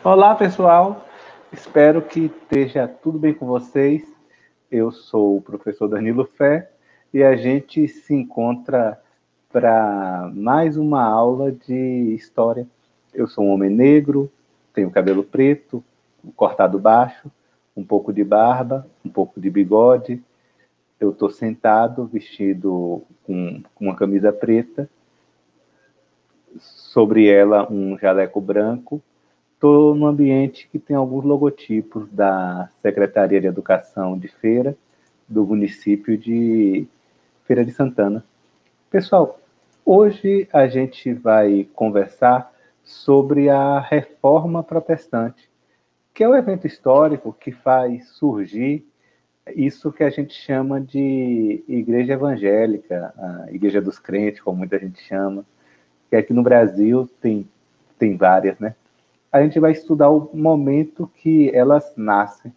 Olá, pessoal. Espero que esteja tudo bem com vocês. Eu sou o professor Danilo Fé e a gente se encontra para mais uma aula de história. Eu sou um homem negro, tenho cabelo preto, cortado baixo, um pouco de barba, um pouco de bigode. Eu estou sentado, vestido com uma camisa preta, sobre ela um jaleco branco. Estou num ambiente que tem alguns logotipos da Secretaria de Educação de Feira, do município de Feira de Santana. Pessoal, hoje a gente vai conversar sobre a Reforma Protestante, que é o evento histórico que faz surgir isso que a gente chama de Igreja Evangélica, a Igreja dos Crentes, como muita gente chama, que aqui no Brasil tem várias, né? A gente vai estudar o momento que elas nascem.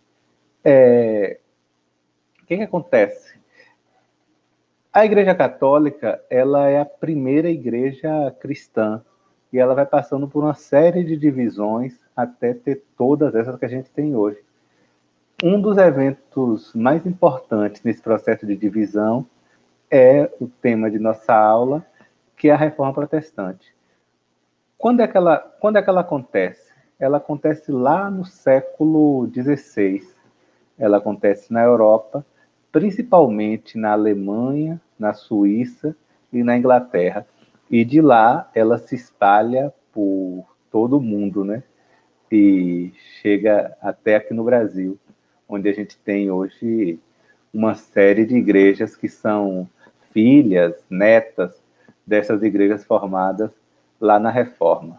O que acontece? A Igreja Católica, ela é a primeira igreja cristã e ela vai passando por uma série de divisões até ter todas essas que a gente tem hoje. Um dos eventos mais importantes nesse processo de divisão é o tema de nossa aula, que é a Reforma Protestante. Quando é que ela acontece? Ela acontece lá no século XVI. Ela acontece na Europa, principalmente na Alemanha, na Suíça e na Inglaterra. E de lá ela se espalha por todo o mundo, né? E chega até aqui no Brasil, onde a gente tem hoje uma série de igrejas que são filhas, netas dessas igrejas formadas lá na Reforma.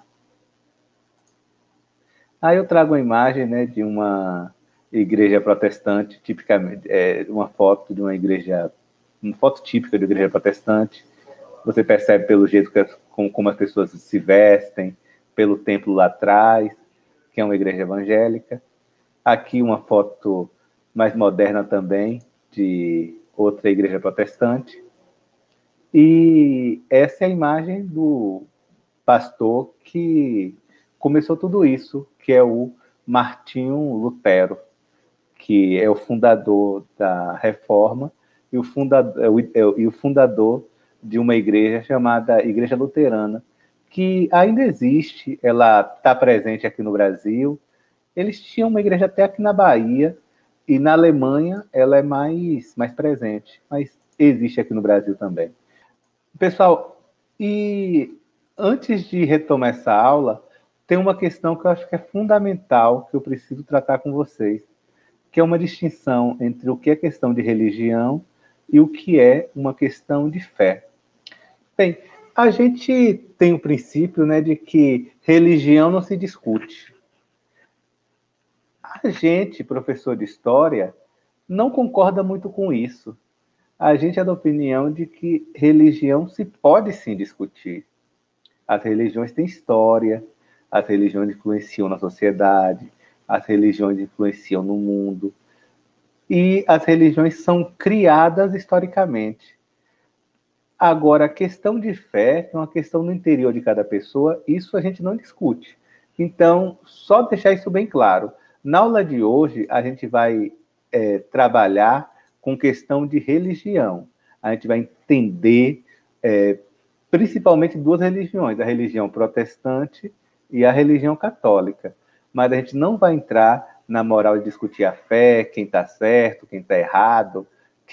Aí eu trago uma imagem, né, de uma igreja protestante, tipicamente, uma foto de uma igreja, uma foto típica de igreja protestante. Você percebe pelo jeito como as pessoas se vestem, pelo templo lá atrás, que é uma igreja evangélica. Aqui uma foto mais moderna também, de outra igreja protestante. E essa é a imagem do pastor que começou tudo isso, que é o Martinho Lutero, que é o fundador da Reforma e o fundador de uma igreja chamada Igreja Luterana, que ainda existe, ela está presente aqui no Brasil. Eles tinham uma igreja até aqui na Bahia, e na Alemanha ela é mais presente, mas existe aqui no Brasil também. Pessoal, e antes de retomar essa aula, tem uma questão que eu acho que é fundamental, que eu preciso tratar com vocês, que é uma distinção entre o que é questão de religião e o que é uma questão de fé. Bem, a gente tem o princípio, né, de que religião não se discute. A gente, professor de história, não concorda muito com isso. A gente é da opinião de que religião se pode sim discutir. As religiões têm história, as religiões influenciam na sociedade, as religiões influenciam no mundo, e as religiões são criadas historicamente. Agora, a questão de fé é uma questão no interior de cada pessoa, isso a gente não discute. Então, só deixar isso bem claro. Na aula de hoje, a gente vai trabalhar com questão de religião. A gente vai entender principalmente duas religiões, a religião protestante e a religião católica. Mas a gente não vai entrar na moral de discutir a fé, quem está certo, quem está errado,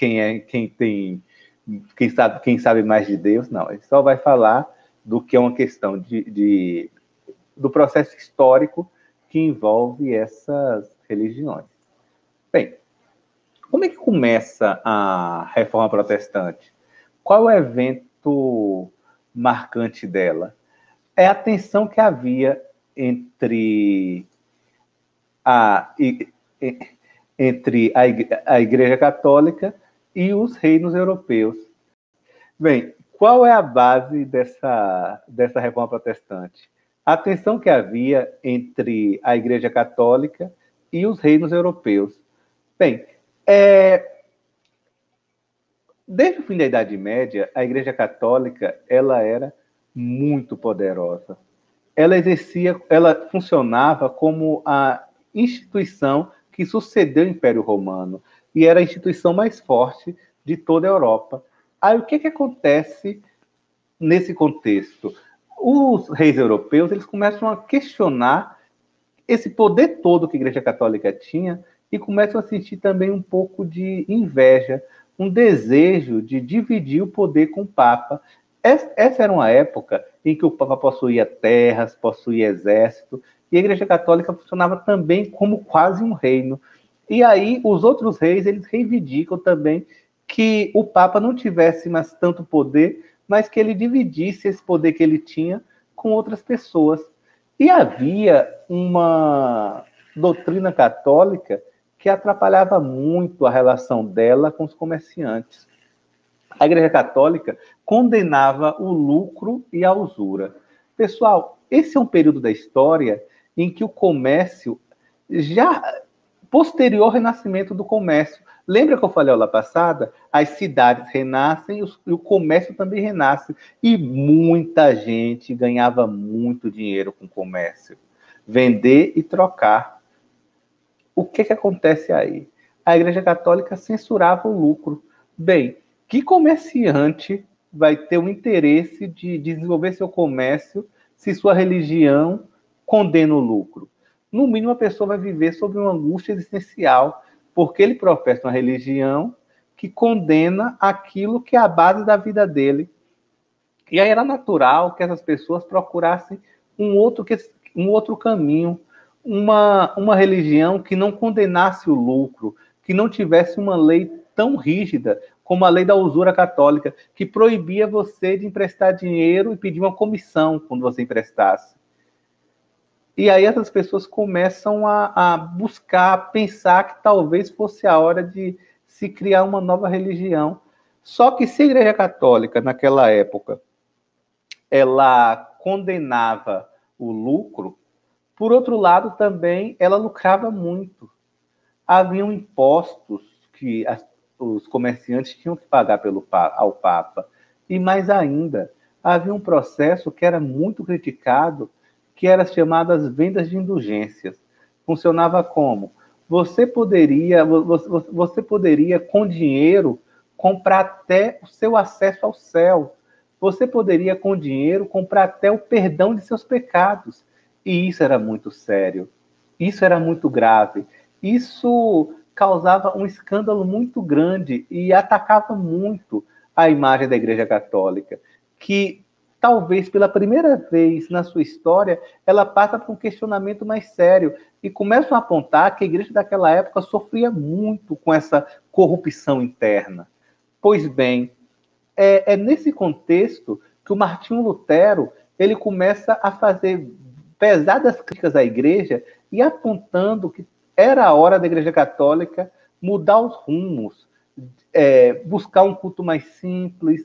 quem sabe mais de Deus, não. A gente só vai falar do que é uma questão do processo histórico que envolve essas religiões. Bem, como é que começa a Reforma Protestante? Qual é o evento marcante dela? É a tensão que havia entre a Igreja Católica e os reinos europeus. Bem, qual é a base dessa Reforma Protestante? A tensão que havia entre a Igreja Católica e os reinos europeus. Bem, desde o fim da Idade Média, a Igreja Católica ela era muito poderosa. ela funcionava como a instituição que sucedeu ao Império Romano e era a instituição mais forte de toda a Europa. Aí o que acontece nesse contexto? Os reis europeus, eles começam a questionar esse poder todo que a Igreja Católica tinha e começam a sentir também um pouco de inveja, um desejo de dividir o poder com o Papa. Essa era uma época em que o Papa possuía terras, possuía exército, e a Igreja Católica funcionava também como quase um reino. E aí os outros reis, eles reivindicam também que o Papa não tivesse mais tanto poder, mas que ele dividisse esse poder que ele tinha com outras pessoas. E havia uma doutrina católica que atrapalhava muito a relação dela com os comerciantes. A Igreja Católica condenava o lucro e a usura. Pessoal, esse é um período da história em que o comércio, já posterior ao renascimento do comércio, lembra que eu falei lá passada? As cidades renascem e o comércio também renasce. E muita gente ganhava muito dinheiro com o comércio. Vender e trocar. O que acontece aí? A Igreja Católica censurava o lucro. Bem, que comerciante vai ter o interesse de desenvolver seu comércio se sua religião condena o lucro? No mínimo, a pessoa vai viver sob uma angústia existencial, porque ele professa uma religião que condena aquilo que é a base da vida dele. E aí era natural que essas pessoas procurassem um outro caminho, uma religião que não condenasse o lucro, que não tivesse uma lei tão rígida como a lei da usura católica, que proibia você de emprestar dinheiro e pedir uma comissão quando você emprestasse. E aí essas pessoas começam a buscar, a pensar que talvez fosse a hora de se criar uma nova religião. Só que se a Igreja Católica, naquela época, ela condenava o lucro, por outro lado, também ela lucrava muito. Haviam impostos que os comerciantes tinham que pagar ao Papa. E mais ainda, havia um processo que era muito criticado, que eram as chamadas vendas de indulgências. Funcionava como? Você poderia, com dinheiro, comprar até o seu acesso ao céu. Você poderia, com dinheiro, comprar até o perdão de seus pecados. E isso era muito sério. Isso era muito grave. Isso causava um escândalo muito grande e atacava muito a imagem da Igreja Católica, que talvez pela primeira vez na sua história, ela passa por um questionamento mais sério e começam a apontar que a igreja daquela época sofria muito com essa corrupção interna. Pois bem, é nesse contexto que o Martinho Lutero ele começa a fazer pesadas críticas à igreja e apontando que era a hora da Igreja Católica mudar os rumos, buscar um culto mais simples,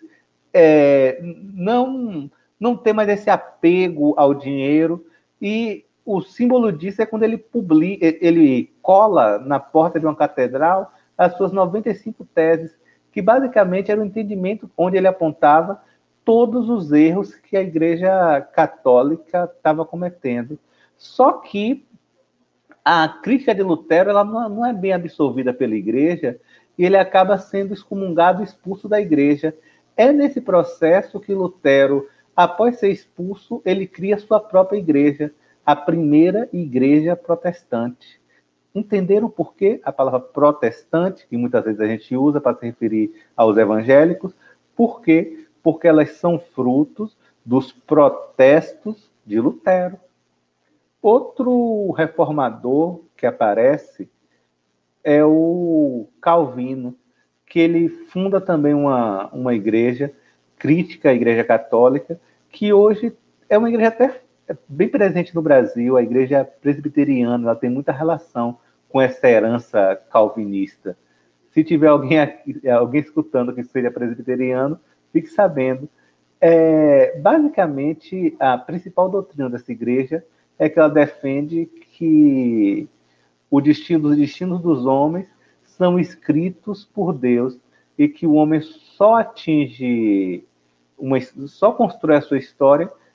não ter mais esse apego ao dinheiro. E o símbolo disso é quando ele cola na porta de uma catedral as suas 95 teses, que basicamente era um entendimento onde ele apontava todos os erros que a Igreja Católica estava cometendo. Só que a crítica de Lutero ela não é bem absorvida pela Igreja e ele acaba sendo excomungado e expulso da Igreja. É nesse processo que Lutero, após ser expulso, ele cria sua própria igreja, a primeira igreja protestante. Entenderam por que a palavra protestante, que muitas vezes a gente usa para se referir aos evangélicos? Por quê? Porque elas são frutos dos protestos de Lutero. Outro reformador que aparece é o Calvino, que ele funda também uma igreja crítica à Igreja Católica, que hoje é uma igreja até bem presente no Brasil. A igreja presbiteriana ela tem muita relação com essa herança calvinista. Se tiver alguém escutando que seja presbiteriano, fique sabendo. Basicamente, a principal doutrina dessa igreja é que ela defende que os destinos dos homens são escritos por Deus e que o homem só constrói a sua história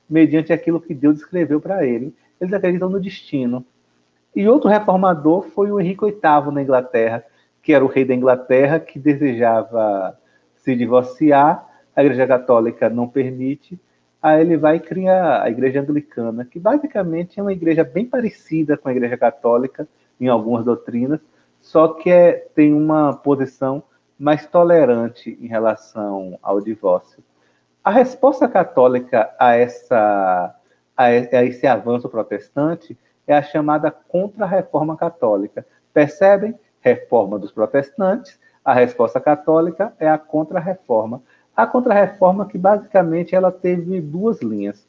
mediante aquilo que Deus escreveu para ele. Eles acreditam no destino. E outro reformador foi o Henrique VIII na Inglaterra, que era o rei da Inglaterra, que desejava se divorciar, a Igreja Católica não permite, aí ele vai e cria a Igreja Anglicana, que basicamente é uma igreja bem parecida com a Igreja Católica em algumas doutrinas, só que tem uma posição mais tolerante em relação ao divórcio. A resposta católica a esse avanço protestante é a chamada Contra-Reforma Católica. Percebem? Reforma dos protestantes, a resposta católica é a Contra-Reforma. A Contra-Reforma que basicamente ela teve duas linhas.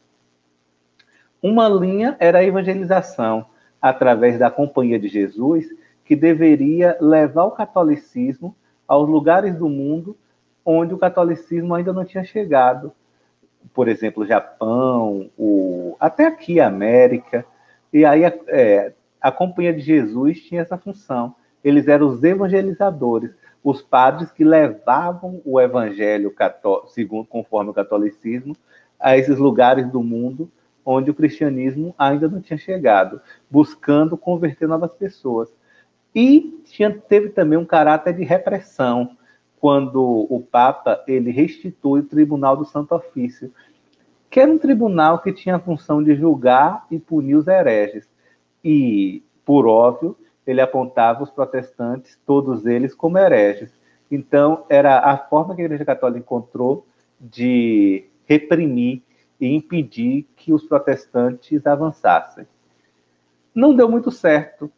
Uma linha era a evangelização, através da Companhia de Jesus, que deveria levar o catolicismo aos lugares do mundo onde o catolicismo ainda não tinha chegado. Por exemplo, o Japão, até aqui a América. E aí a Companhia de Jesus tinha essa função. Eles eram os evangelizadores, os padres que levavam o evangelho segundo conforme o catolicismo a esses lugares do mundo onde o cristianismo ainda não tinha chegado, buscando converter novas pessoas. E teve também um caráter de repressão, quando o Papa ele restitui o Tribunal do Santo Ofício, que era um tribunal que tinha a função de julgar e punir os hereges. E, por óbvio, ele apontava os protestantes, todos eles, como hereges. Então, era a forma que a Igreja Católica encontrou de reprimir e impedir que os protestantes avançassem. Não deu muito certo.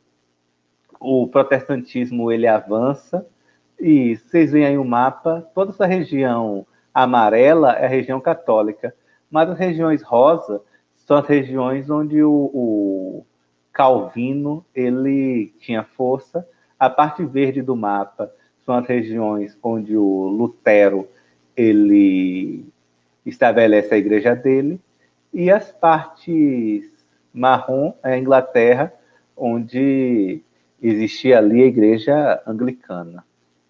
O protestantismo ele avança, e vocês veem aí o mapa, toda essa região amarela é a região católica, mas as regiões rosa são as regiões onde o Calvino ele tinha força. A parte verde do mapa são as regiões onde o Lutero ele estabelece a igreja dele, e as partes marrom é a Inglaterra, onde existia ali a igreja anglicana.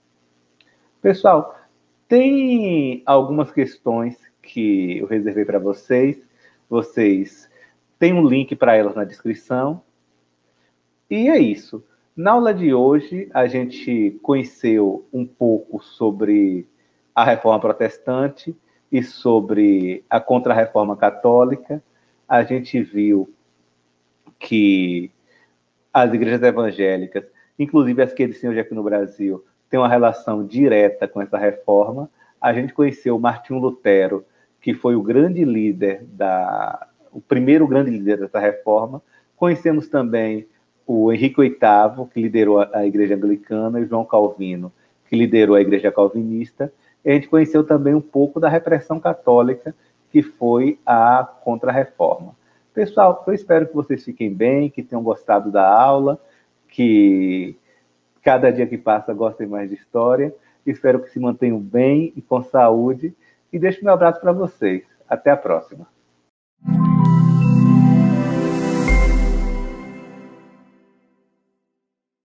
Pessoal, tem algumas questões que eu reservei para vocês. Vocês têm um link para elas na descrição. E é isso. Na aula de hoje, a gente conheceu um pouco sobre a Reforma Protestante e sobre a Contra-Reforma Católica. A gente viu que as igrejas evangélicas, inclusive as que existem hoje aqui no Brasil, têm uma relação direta com essa reforma. A gente conheceu o Martinho Lutero, que foi o grande líder o primeiro grande líder dessa reforma. Conhecemos também o Henrique VIII, que liderou a Igreja Anglicana, e João Calvino, que liderou a Igreja Calvinista. E a gente conheceu também um pouco da repressão católica, que foi a Contra-Reforma. Pessoal, eu espero que vocês fiquem bem, que tenham gostado da aula, que cada dia que passa gostem mais de história. Espero que se mantenham bem e com saúde. E deixo meu abraço para vocês. Até a próxima.